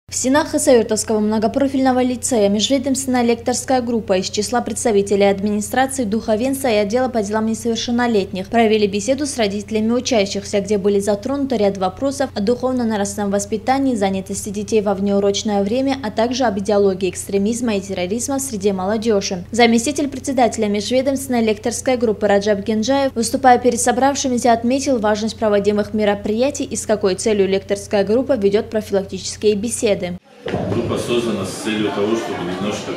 В стенах Хасавюртовского многопрофильного лицея межведомственная лекторская группа из числа представителей администрации, духовенства и отдела по делам несовершеннолетних провели беседу с родителями учащихся, где были затронуты ряд вопросов о духовно-нравственном воспитании, занятости детей во внеурочное время, а также об идеологии экстремизма и терроризма в среде молодежи. Заместитель председателя межведомственной лекторской группы Раджаб Генджаев, выступая перед собравшимися, отметил важность проводимых мероприятий и с какой целью лекторская группа ведет профилактические беседы. Группа создана с целью того, чтобы немножко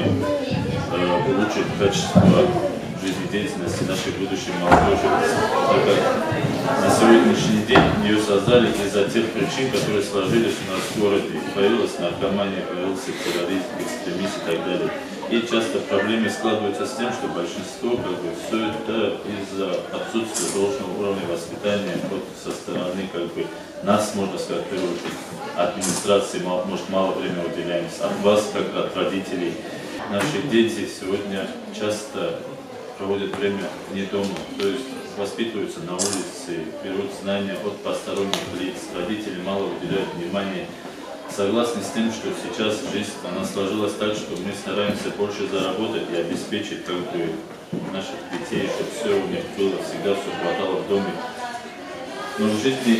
улучшить качество жизнедеятельности нашей будущей молодежи. Так как на сегодняшний день ее создали из-за тех причин, которые сложились у нас в городе. Появилась наркомания, появился терроризм, экстремизм и так далее. И часто проблемы складываются с тем, что большинство все это из-за отсутствия должного уровня воспитания со стороны нас, можно сказать, в первую очередь, администрации, может, мало времени уделяемся, от вас, как от родителей. Наши дети сегодня часто проводят время не дома, то есть воспитываются на улице, берут знания от посторонних лиц, родители мало уделяют внимания. Согласны с тем, что сейчас жизнь она сложилась так, что мы стараемся больше заработать и обеспечить наших детей, чтобы все у них было, всегда все хватало в доме. Но в жизни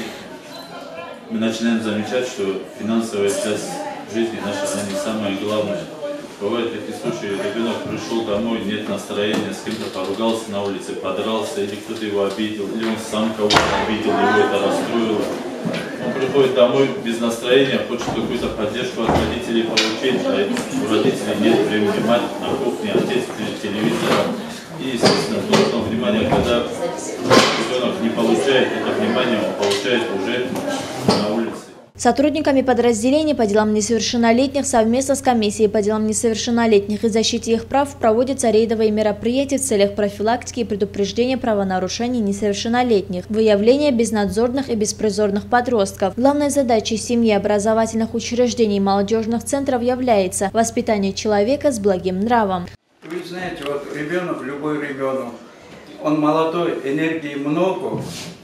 мы начинаем замечать, что финансовая часть жизни нашей, она не самая главная. Бывают такие случаи, ребенок пришел домой, нет настроения, с кем-то поругался на улице, подрался, или кто-то его обидел, или он сам кого-то обидел, его это расстроило. Он приходит домой без настроения, хочет какую-то поддержку от родителей получить, а у родителей нет времени, мать на кухне, отец перед телевизором. И, естественно, должно внимание, когда ребенок не получает это внимание, он получает уже на улице. Сотрудниками подразделений по делам несовершеннолетних совместно с комиссией по делам несовершеннолетних и защите их прав проводятся рейдовые мероприятия в целях профилактики и предупреждения правонарушений несовершеннолетних, выявления безнадзорных и беспризорных подростков. Главной задачей семьи, образовательных учреждений и молодежных центров является воспитание человека с благим нравом. Вы знаете, вот ребенок, любой ребенок, он молодой, энергии много.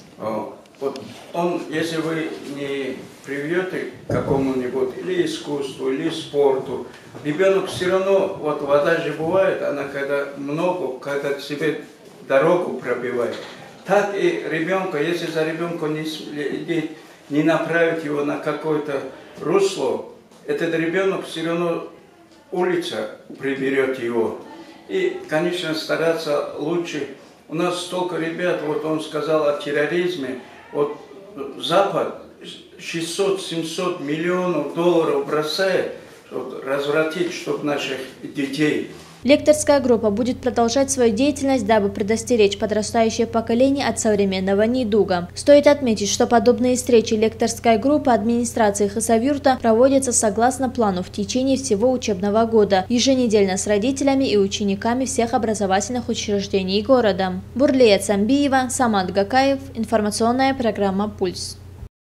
Вот он, если вы не приведете к какому-нибудь или искусству, или спорту, ребенок все равно, вот вода же бывает, она когда много, когда к себе дорогу пробивает. Так и ребенка, если за ребенком не следить, не направить его на какое-то русло, этот ребенок все равно улица приберет его. И, конечно, стараться лучше. У нас столько ребят, вот он сказал о терроризме, вот Запад 600-700 миллионов долларов бросает, чтобы развратить, чтобы наших детей. Лекторская группа будет продолжать свою деятельность, дабы предостеречь подрастающее поколение от современного недуга. Стоит отметить, что подобные встречи лекторской группы администрации Хасавюрта проводятся согласно плану в течение всего учебного года, еженедельно с родителями и учениками всех образовательных учреждений города. Бурлея Цамбиева, Самат Гакаев, информационная программа «Пульс».